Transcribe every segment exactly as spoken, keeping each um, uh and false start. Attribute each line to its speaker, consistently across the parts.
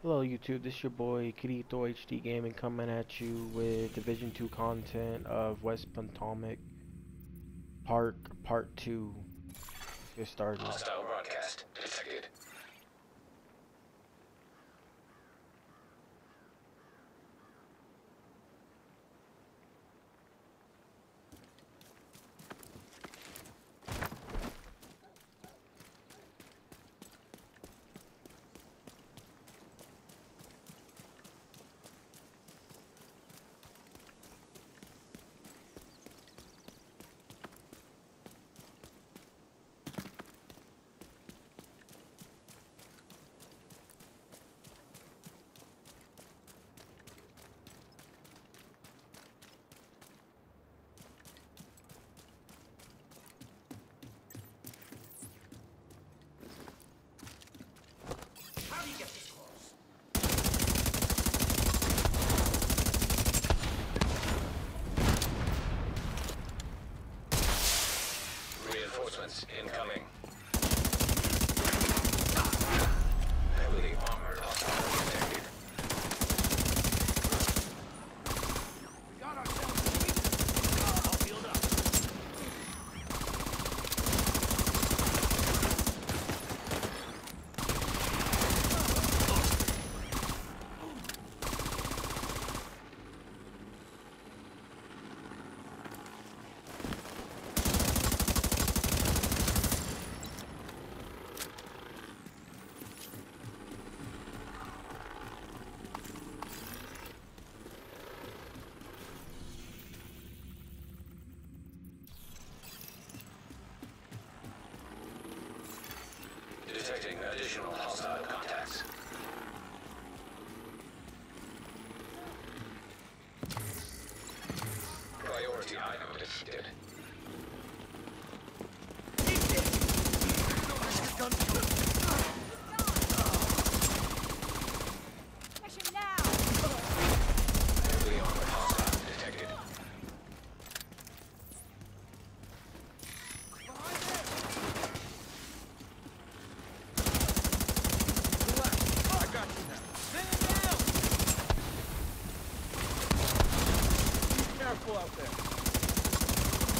Speaker 1: Hello YouTube, this is your boy Kirito H D Gaming coming at you with Division two content of West Potomac Park Part two. Let's get started.
Speaker 2: Hostile broadcast detected.
Speaker 3: How do you get this close?
Speaker 2: Reinforcements incoming. Heavily armored hostile detected.
Speaker 3: We got ourselves a lead. All healed up.
Speaker 2: Detecting additional hostile contacts. Priority item defeated.
Speaker 4: Catch him now!
Speaker 2: Heavily armored hostile detected.
Speaker 3: I got you now. Send it down! Be careful out there.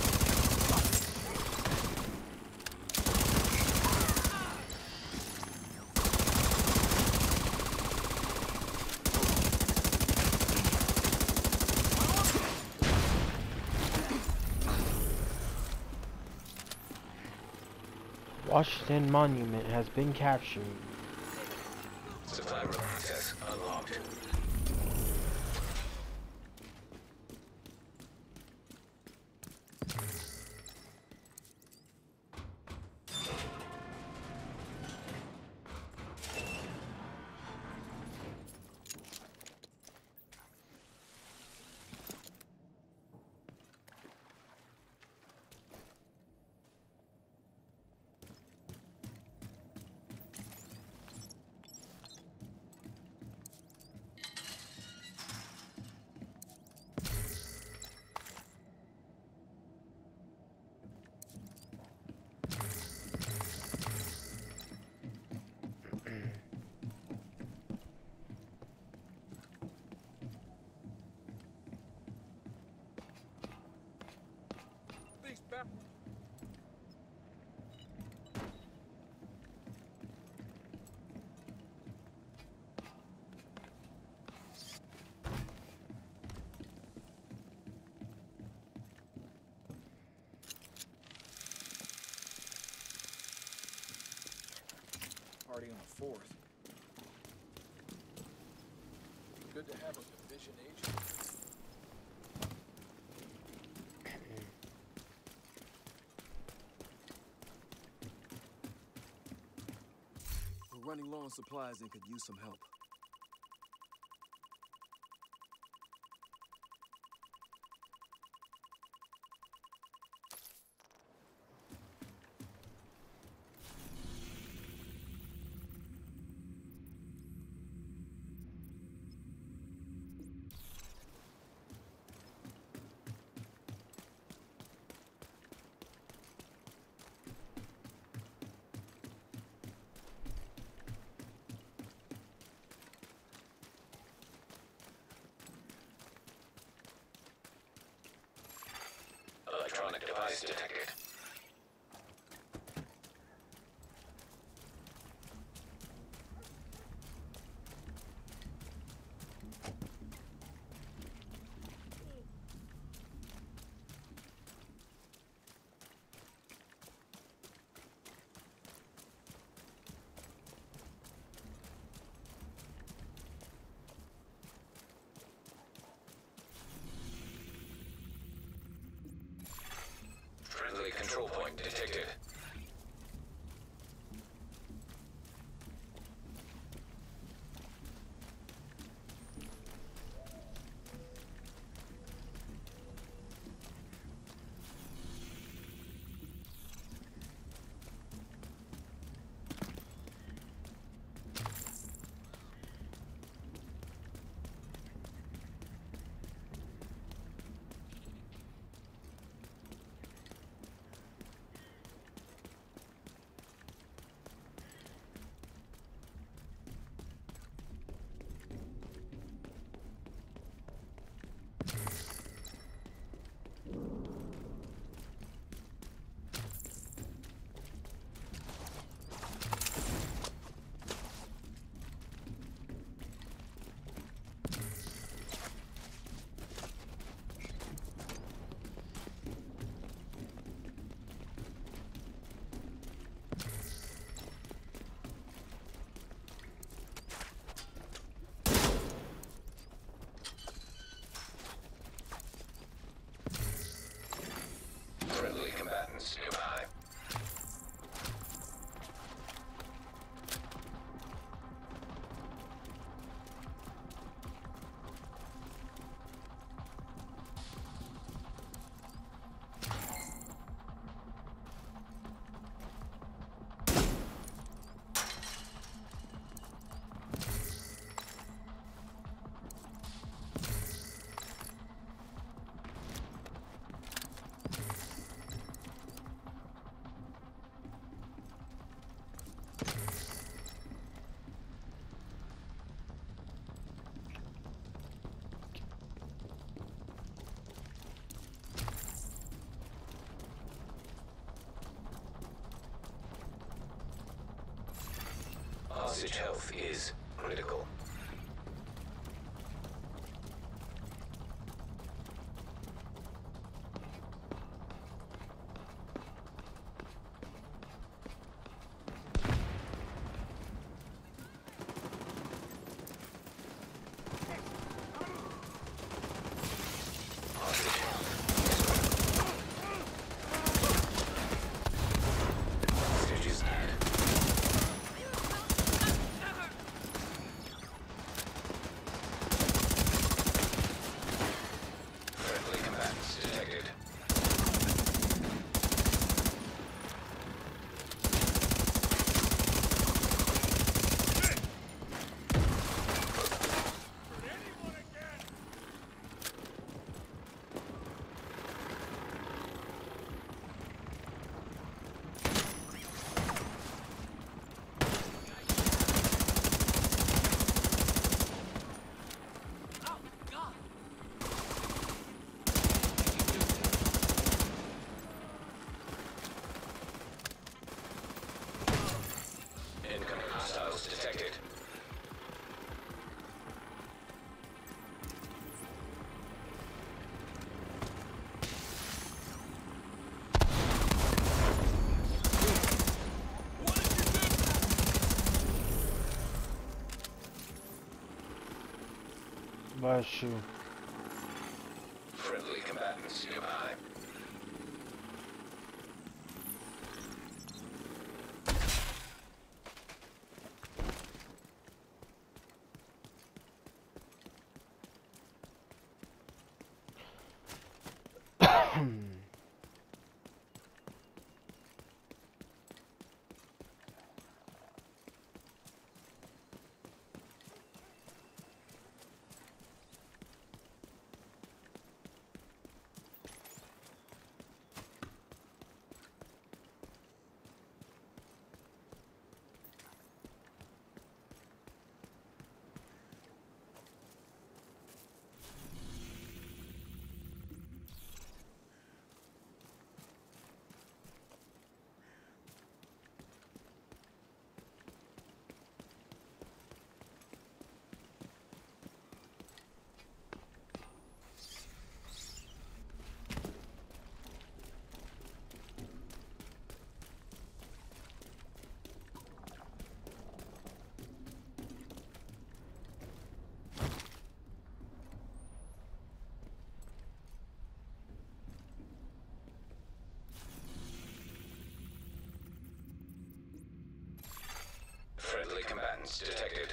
Speaker 1: Washington Monument has been captured.
Speaker 2: Supply room access unlocked.
Speaker 3: Thanks, Pep. Party on the fourth. Good to have a division agent.
Speaker 5: We're running low on supplies and could use some help.
Speaker 2: supplies detected. Friendly control point detected. Friendly combatants nearby. Hostage health is critical. Hostage health is critical. Hostage is dead. Friendly combatants detected.
Speaker 3: Oh, God!
Speaker 2: Incoming hostiles detected.
Speaker 1: Bless you.
Speaker 2: Friendly combatants nearby. combatants detected.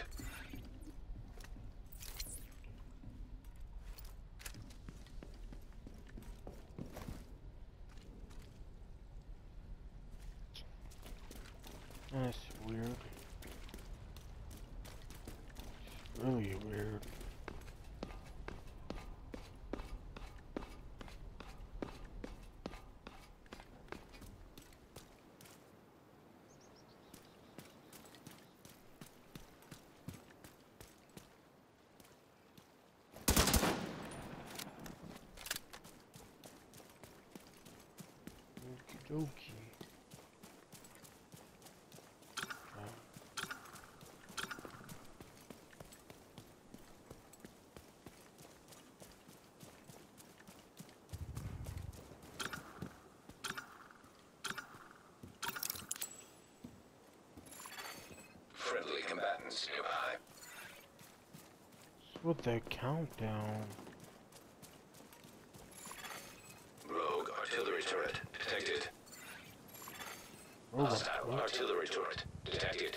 Speaker 1: That's weird. It's really weird. Okie dokie.
Speaker 2: Friendly combatants nearby.
Speaker 1: What's with the countdown?
Speaker 2: Rogue artillery turret detected.
Speaker 1: Oh,
Speaker 2: Hostile
Speaker 1: what?
Speaker 2: artillery turret detected.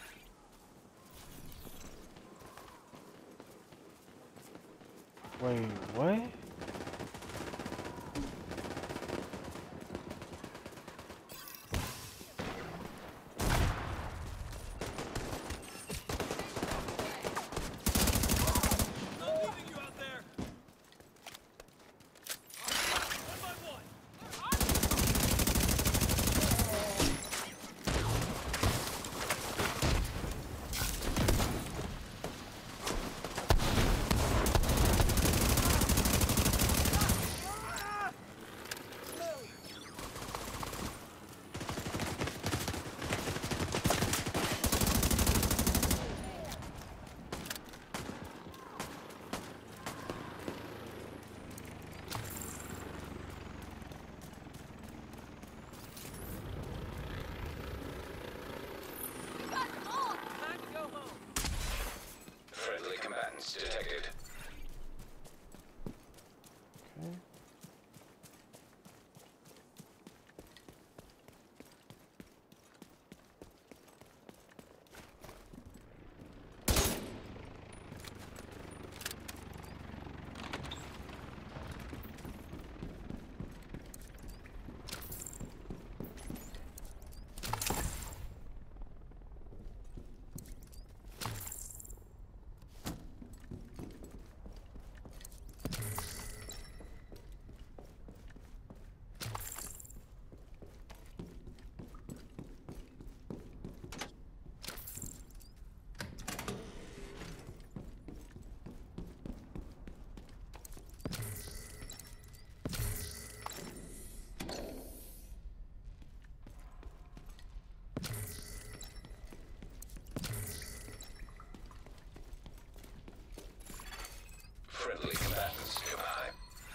Speaker 1: Wait, what?
Speaker 3: I'm leaving you out there. One by one. Time to go home.
Speaker 2: Friendly combatants detected.
Speaker 1: Okay.
Speaker 2: Friendly combatants nearby.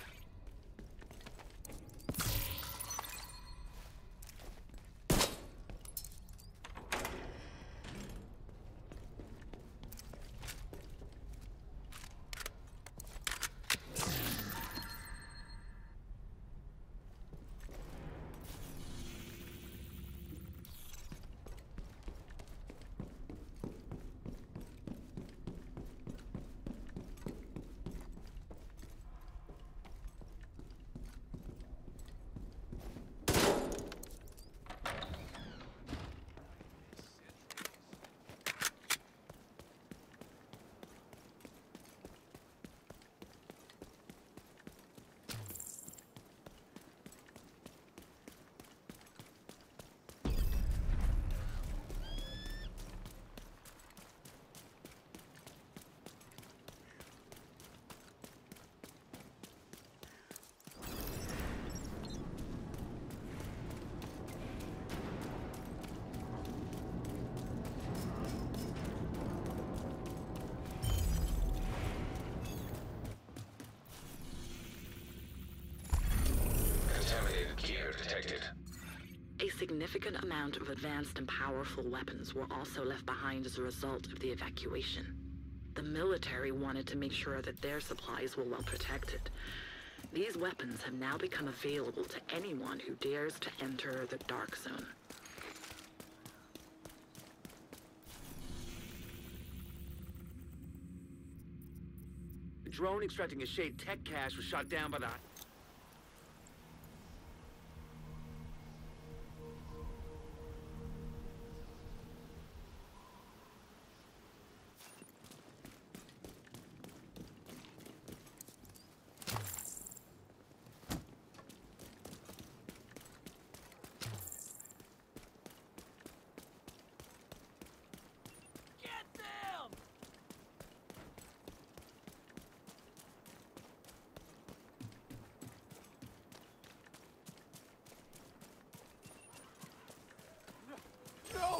Speaker 2: Contaminated gear detected.
Speaker 6: A significant amount of advanced and powerful weapons were also left behind as a result of the evacuation. The military wanted to make sure that their supplies were well protected. These weapons have now become available to anyone who dares to enter the Dark Zone.
Speaker 7: A drone extracting a Shade tech cache was shot down by the...
Speaker 3: Get them!
Speaker 5: No!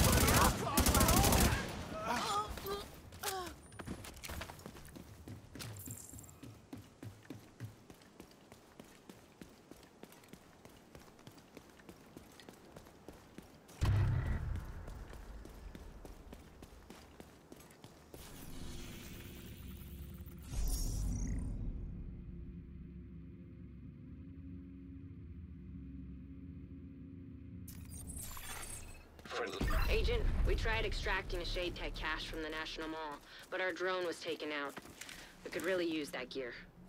Speaker 2: Friendly.
Speaker 8: Agent, we tried extracting a Shade Tech cache from the National Mall, but our drone was taken out. We could really use that gear.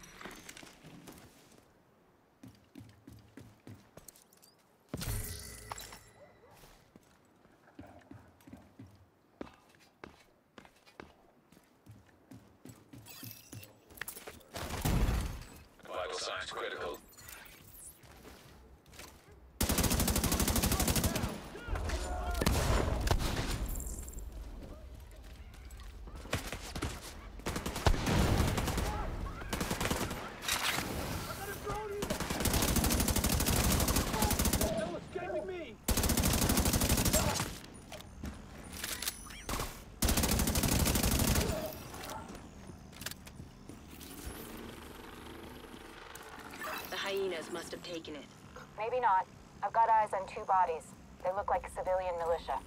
Speaker 2: Vital signs critical.
Speaker 3: Still escaping me!
Speaker 8: The hyenas must have taken it.
Speaker 4: Maybe not. I've got eyes on two bodies. They look like civilian militia.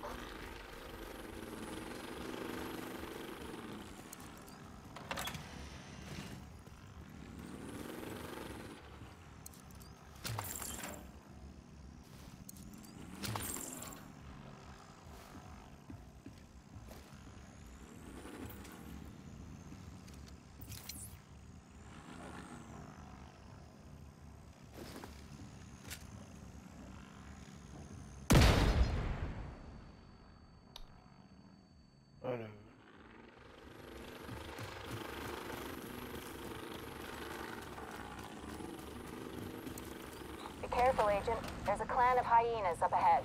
Speaker 1: Oh no.
Speaker 4: Be careful, Agent. There's a clan of hyenas up ahead.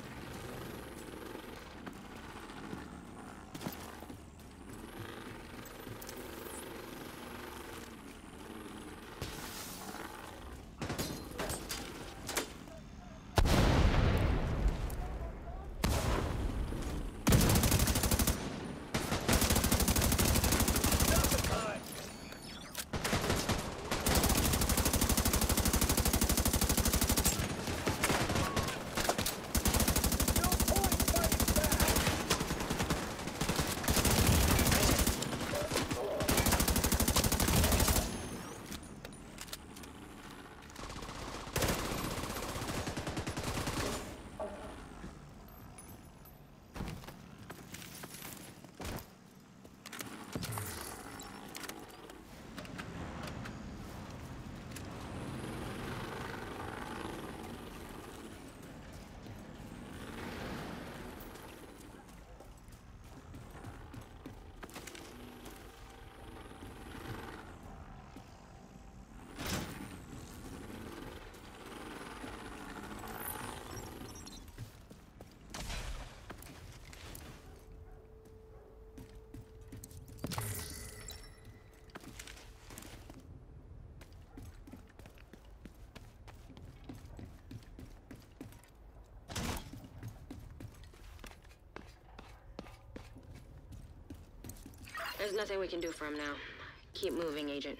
Speaker 8: There's nothing we can do for him now. Keep moving, Agent.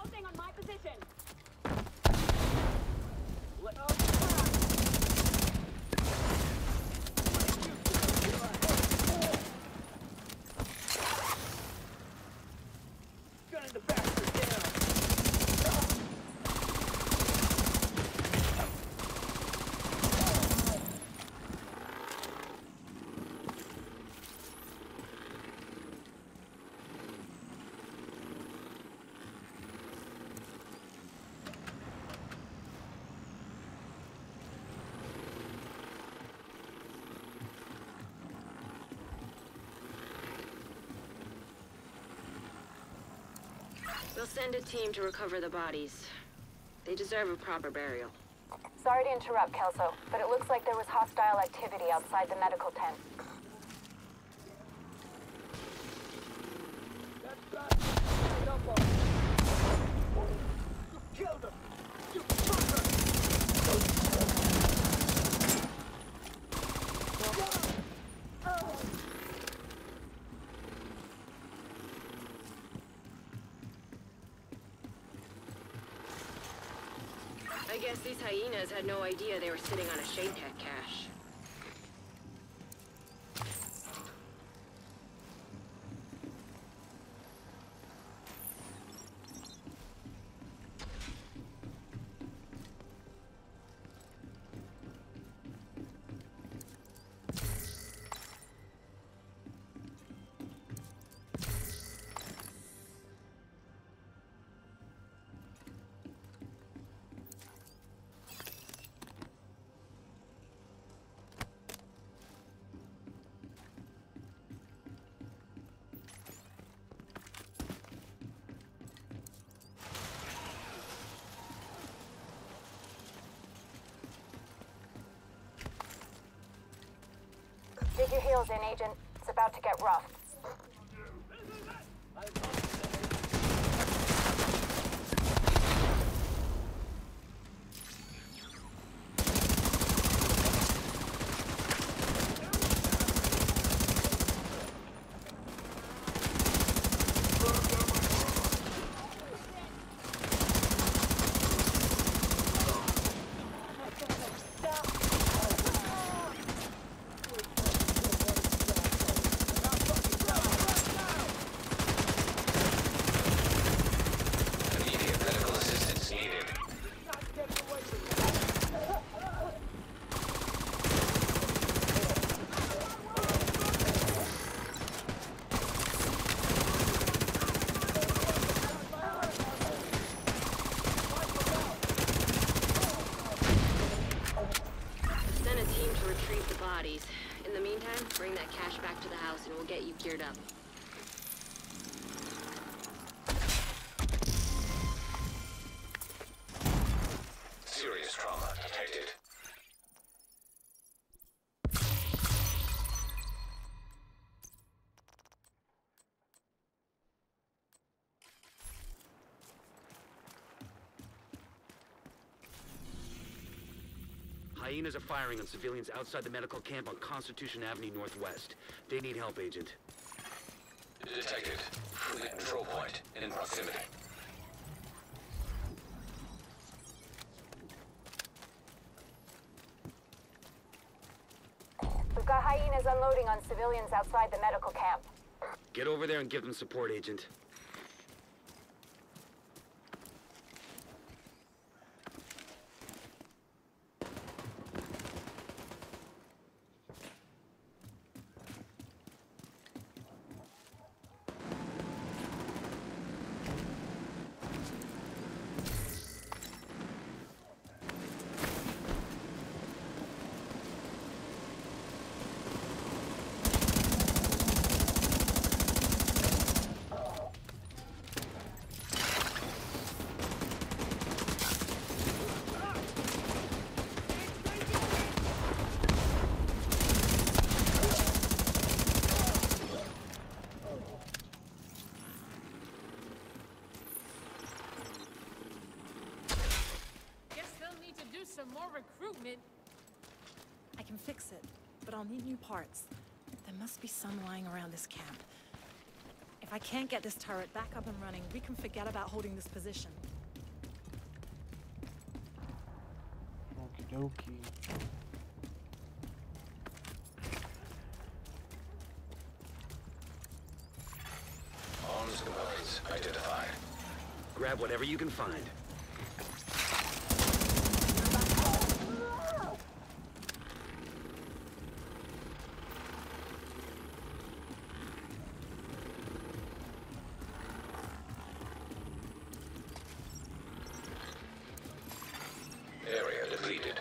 Speaker 4: Closing on my position.
Speaker 3: Let Gun in the back, they're down.
Speaker 8: We'll send a team to recover the bodies. They deserve a proper burial.
Speaker 4: Sorry to interrupt, Kelso, but it looks like there was hostile activity outside the medical tent.
Speaker 3: That's right. Get up on him. You killed him. You fucker.
Speaker 8: I guess these hyenas had no idea they were sitting on a Shade Tech cache.
Speaker 4: Dig your heels in, Agent. It's about to get rough.
Speaker 2: Immediate medical assistance needed.
Speaker 8: Send a team to retrieve the bodies. In the meantime, bring that cache back to the house and we'll get you geared up.
Speaker 2: Serious trauma detected.
Speaker 7: Hyenas are firing on civilians outside the medical camp on Constitution Avenue Northwest. They need help, Agent.
Speaker 2: Detected. Friendly control point in proximity.
Speaker 4: We've got hyenas unloading on civilians outside the medical camp.
Speaker 7: Get over there and give them support, Agent.
Speaker 9: some more recruitment.
Speaker 10: I can fix it, but I'll need new parts. There must be some lying around this camp. If If I can't get this turret back up and running, we can forget about holding this position.
Speaker 1: Okie dokie.
Speaker 2: Arms components identified.
Speaker 7: Grab whatever you can find.
Speaker 2: Area depleted.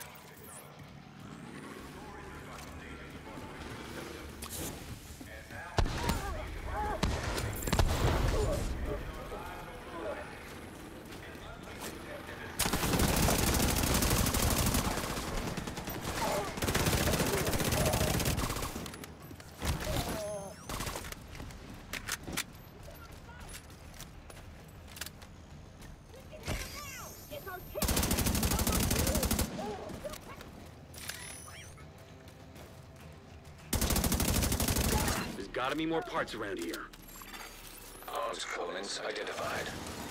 Speaker 7: Gotta be more parts around here.
Speaker 2: Arms components identified.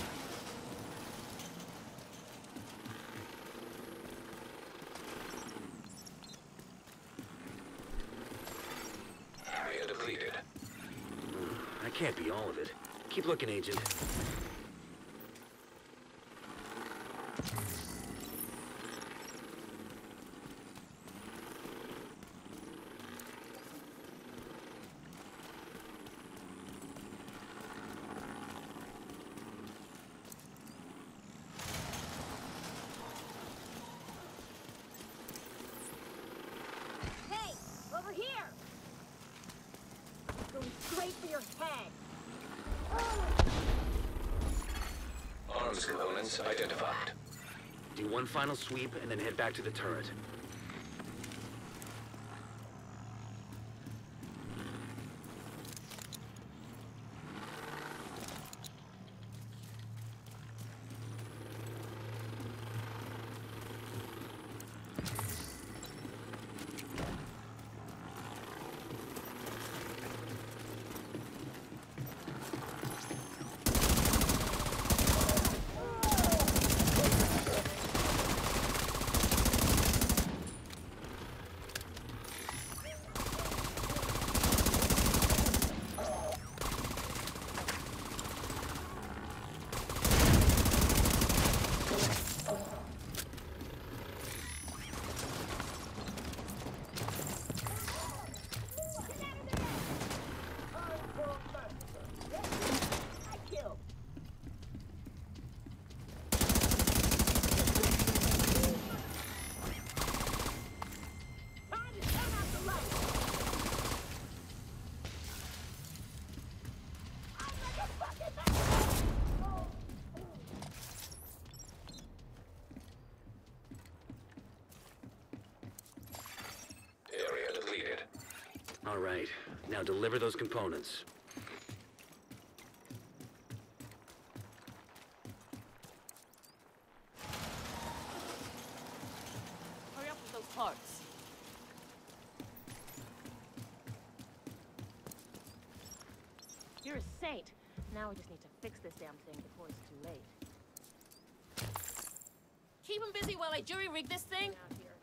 Speaker 2: Area depleted.
Speaker 7: Hmm, that can't be all of it. Keep looking, Agent.
Speaker 3: Hey, over here! Going straight for your head.
Speaker 2: Arms components identified.
Speaker 7: Do one final sweep and then head back to the turret.
Speaker 2: Area depleted.
Speaker 7: All right, now deliver those components.
Speaker 9: Hurry up with those parts. You're a saint. Now we just need to fix this damn thing before it's too late. Keep him busy while I jury rig this thing. Out here.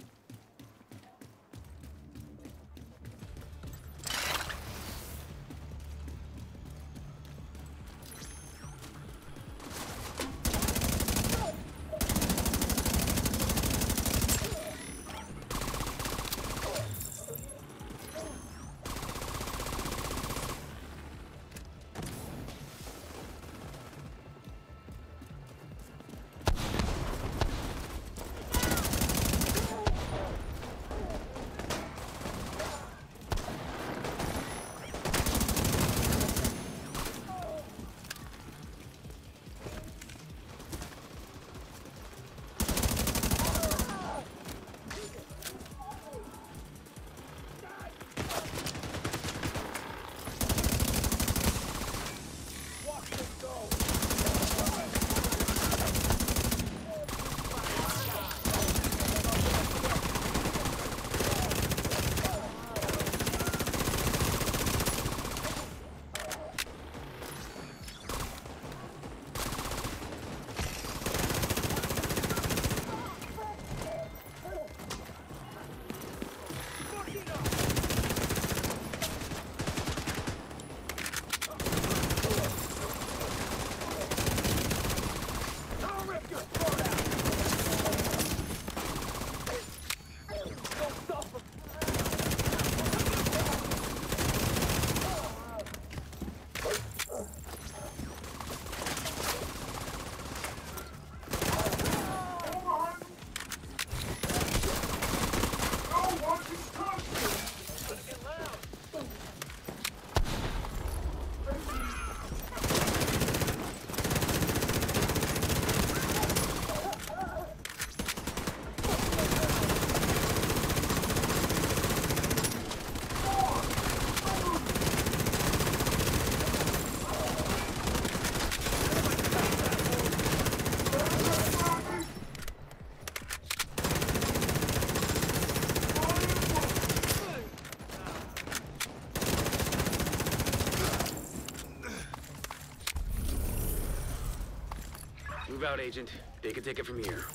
Speaker 7: Move out, Agent. They can take it from here.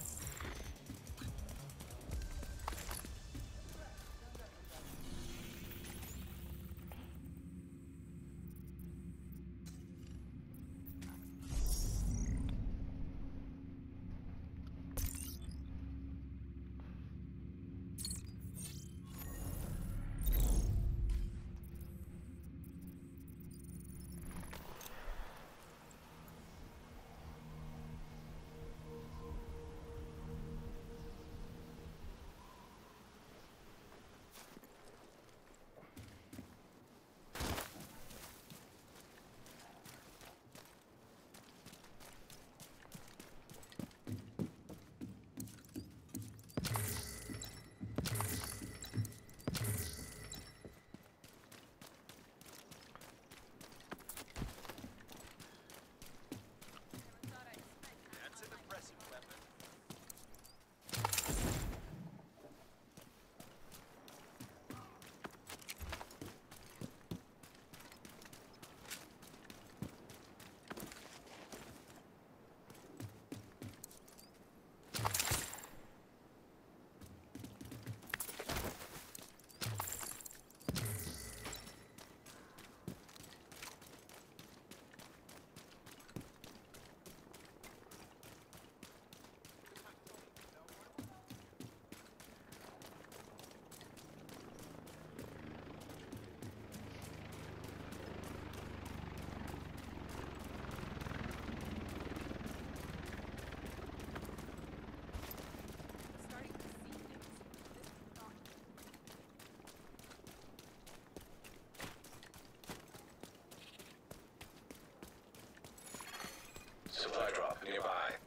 Speaker 2: Supply drop nearby.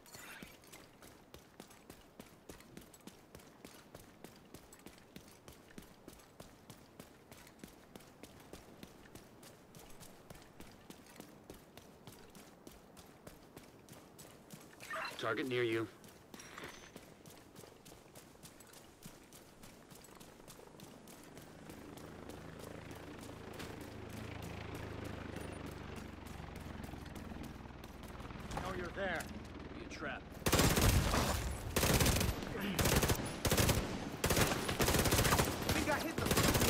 Speaker 7: Target near you.
Speaker 11: Know you're there. You trapped. I think I hit them.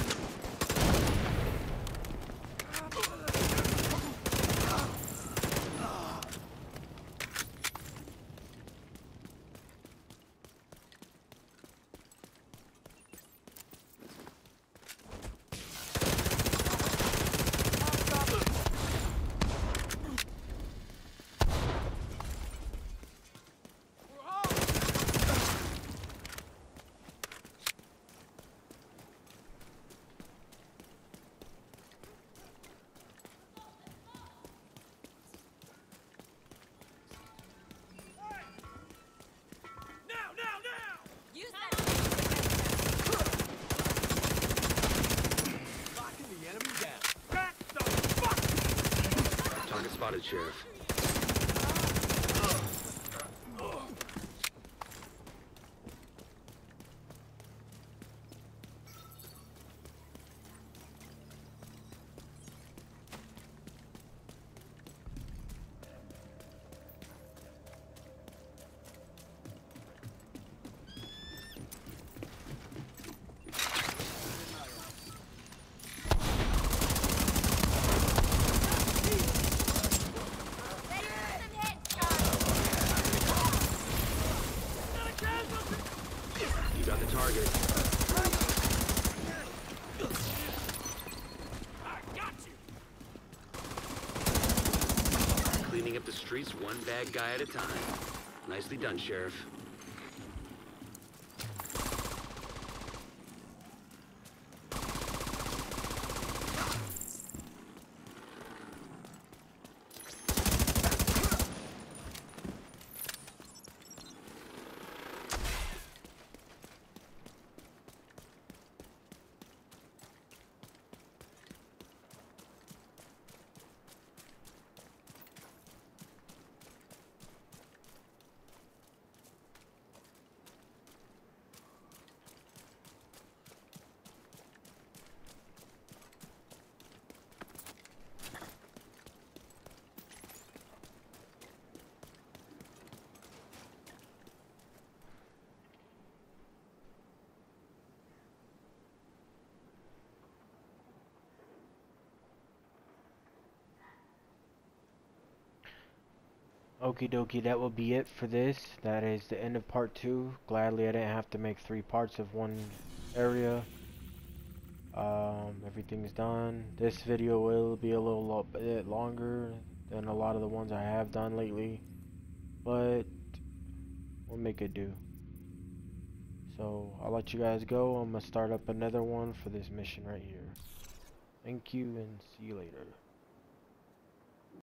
Speaker 7: Target spotted, Sheriff. You got the target.
Speaker 11: I got you.
Speaker 7: Cleaning up the streets one bad guy at a time. Nicely done, Sheriff.
Speaker 1: Okie dokie, that will be it for this. That is the end of part two. Gladly I didn't have to make three parts of one area. Um, everything's done. This video will be a little lo bit longer than a lot of the ones I have done lately, but we'll make it do. So I'll let you guys go. I'm gonna start up another one for this mission right here. Thank you and see you later.